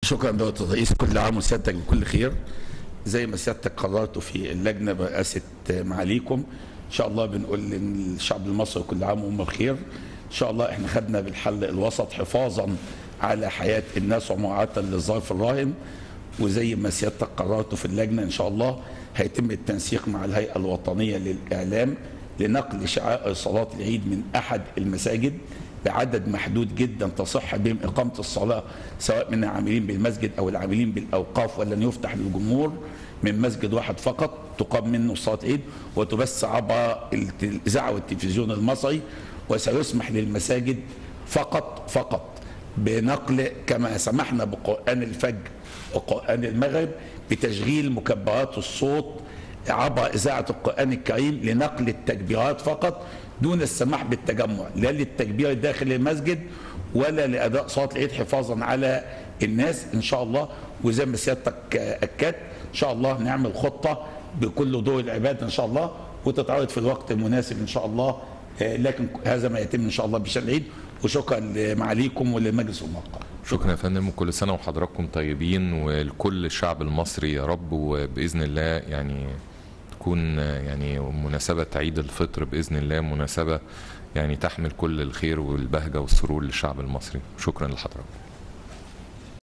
شكرا دكتور الرئيس، كل عام وسيادتك بكل خير. زي ما سيادتك قررتوا في اللجنه برئاسه معاليكم، ان شاء الله بنقول للشعب المصري كل عام وهم بخير. ان شاء الله احنا خدنا بالحل الوسط حفاظا على حياه الناس ومراعاه للظرف الراهن، وزي ما سيادتك قررتوا في اللجنه ان شاء الله هيتم التنسيق مع الهيئه الوطنيه للاعلام لنقل شعائر صلاه العيد من احد المساجد بعدد محدود جدا تصح بهم إقامة الصلاة، سواء من العاملين بالمسجد أو العاملين بالأوقاف، ولن يفتح للجمهور من مسجد واحد فقط تقام منه صلاة عيد وتبث عبر الإذاعة والتلفزيون المصري. وسيسمح للمساجد فقط بنقل، كما سمحنا بقرآن الفجر وقرآن المغرب، بتشغيل مكبرات الصوت عبر إذاعة القرآن الكريم لنقل التكبيرات فقط، دون السماح بالتجمع لا للتكبير داخل المسجد ولا لأداء صلاة العيد، حفاظا على الناس إن شاء الله. وزي ما سيادتك أكدت إن شاء الله نعمل خطة بكل دور العبادة إن شاء الله وتتعرض في الوقت المناسب إن شاء الله، لكن هذا ما يتم إن شاء الله بشأن العيد. وشكرا لمعاليكم ولمجلس الموقع. شكرا يا فندم، وكل سنة وحضراتكم طيبين ولكل الشعب المصري يا رب. وبإذن الله يعني تكون يعني مناسبة عيد الفطر بإذن الله مناسبة يعني تحمل كل الخير والبهجة والسرور للشعب المصري. شكرا لحضراتكم.